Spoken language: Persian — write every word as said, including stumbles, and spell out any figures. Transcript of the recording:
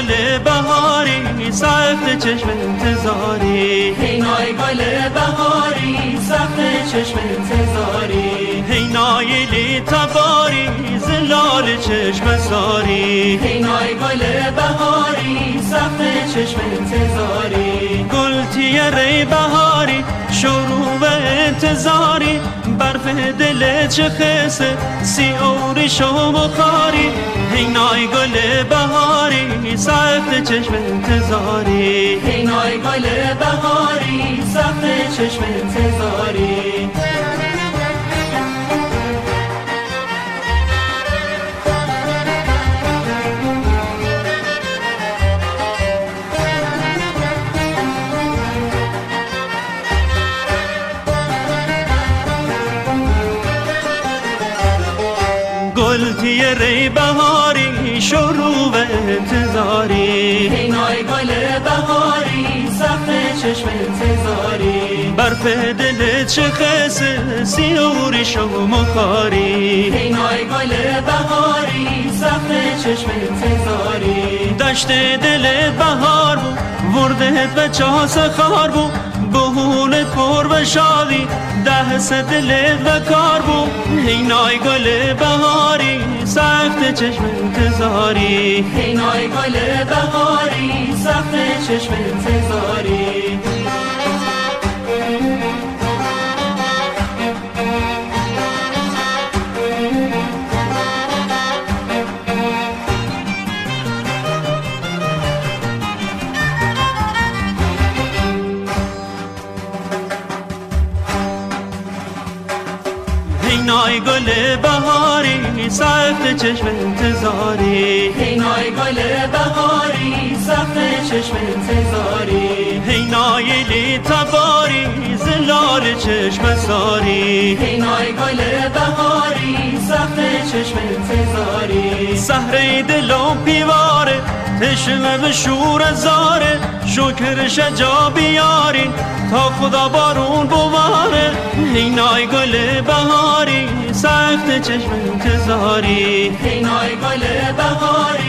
گل بهاری سخت چشم انتظاری، هینای گل بهاری سخت چشم انتظاری، هینای لی تباری زلال چشم ساری، هینای گل بهاری سخت چشم انتظاری، گل تیره بهاری شروع و انتظاری، برف دل چه خسه سی اوری شو بخاری، هینای گل بهاری سخت چشم انتظاری، هینای گل بهاری سخت چشم انتظاری. گل تیره بهاری شروع و انتظاری، هینای گل بهاری سخت چشم انتظاری، برف دل چه خسه سیوری شو مخاری، هینای گل بهاری سخت چشم انتظاری، دشت دل بهار بود وردت و چاس خار بود، بهونت پر و شادی ده سه دل و کار بود، هینای گل بهاری سخت چشم انتظاری، هینای گل بهاری سخت چشم انتظاری. هینای گل بهاری سخت چشم انتظاری، هینای گل بهاری سخت چشم انتظاری، هینای لی تباری زلال چشم ساری، هینای گل بهاری سخت چشم انتظاری، سهره دلم پیواره تشنه به شور زاره، شکر شجا بیارین تا خدا بارون بواره، هینای گل بهاری سخت چشم انتظاری، هینای گل بهاری